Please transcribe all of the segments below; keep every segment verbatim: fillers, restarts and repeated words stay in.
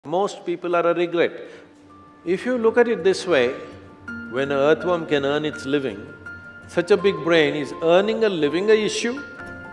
Most people are a regret. If you look at it this way, when an earthworm can earn its living, such a big brain is earning a living a issue?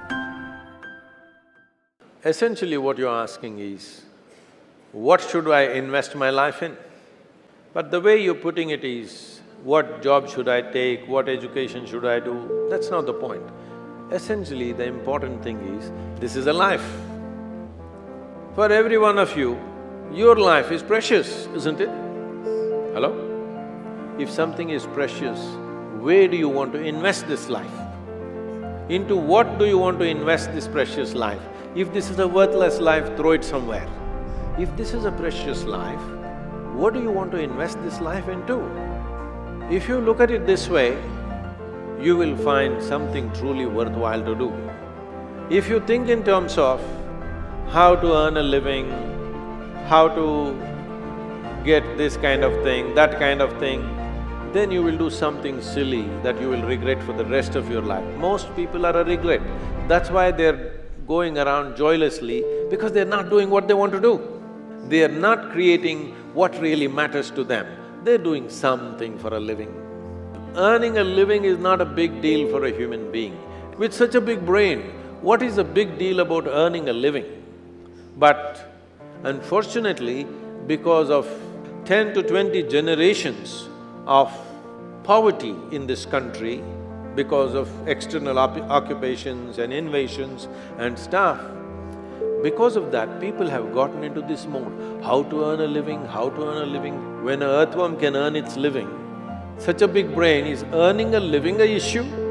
Essentially what you're asking is, what should I invest my life in? But the way you're putting it is, what job should I take, what education should I do? That's not the point. Essentially, the important thing is, this is a life. For every one of you, your life is precious, isn't it? Hello? If something is precious, where do you want to invest this life? Into what do you want to invest this precious life? If this is a worthless life, throw it somewhere. If this is a precious life, what do you want to invest this life into? If you look at it this way, you will find something truly worthwhile to do. If you think in terms of how to earn a living, how to get this kind of thing, that kind of thing, then you will do something silly that you will regret for the rest of your life. Most people are a regret. That's why they're going around joylessly, because they're not doing what they want to do. They are not creating what really matters to them. They're doing something for a living. Earning a living is not a big deal for a human being. With such a big brain, what is a big deal about earning a living? But unfortunately, because of ten to twenty generations of poverty in this country, because of external occupations and invasions and stuff, because of that, people have gotten into this mode, how to earn a living, how to earn a living. When an earthworm can earn its living, such a big brain is earning a living a issue?